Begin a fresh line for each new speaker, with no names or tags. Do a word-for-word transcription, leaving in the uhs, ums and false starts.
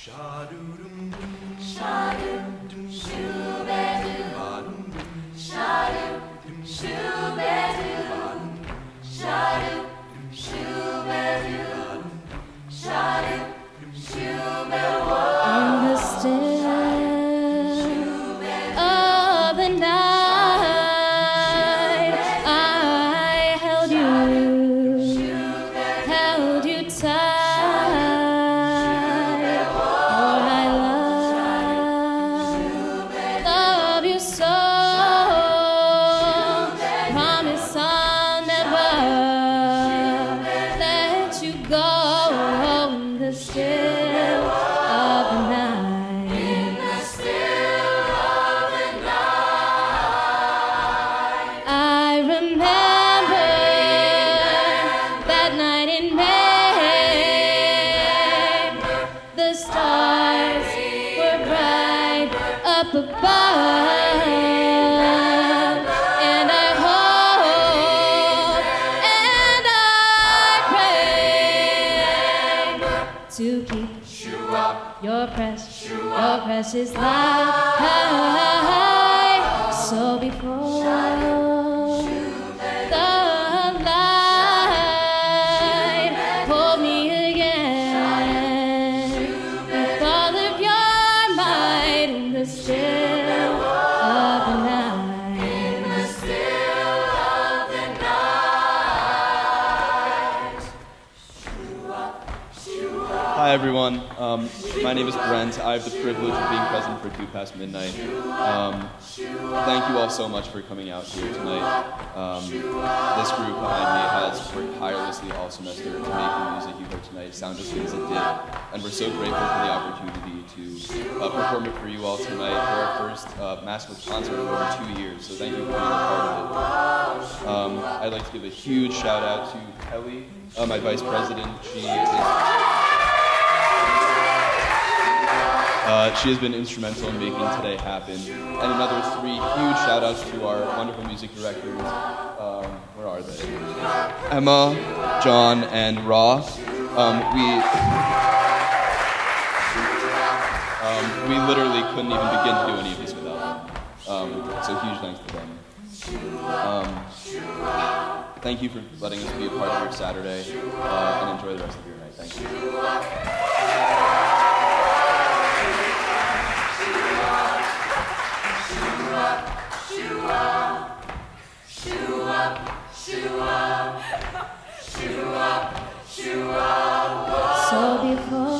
Precious life, so before the light, hold me again with all of your might in the still of the night. In the still of the night.
Hi everyone. Um, My name is Brent. I have the privilege of being present for Two Past Midnight. Um, thank you all so much for coming out here tonight. Um, this group behind me has worked tirelessly all semester to make the music you heard tonight sound as good as it did. And we're so grateful for the opportunity to uh, perform it for you all tonight for our first uh, massive concert in over two years. So thank you for being a part of it. Um, I'd like to give a huge shout out to Kelly, uh, my vice president. She is Uh, she has been instrumental in making today happen. And another three huge shout outs to our wonderful music directors. Um, where are they? Emma, John, and Raw. Um, we, um, we literally couldn't even begin to do any of this without them. Um, so huge thanks to them. Um, thank you for letting us be a part of your Saturday, uh, and enjoy the rest of your night. Thank you.
So before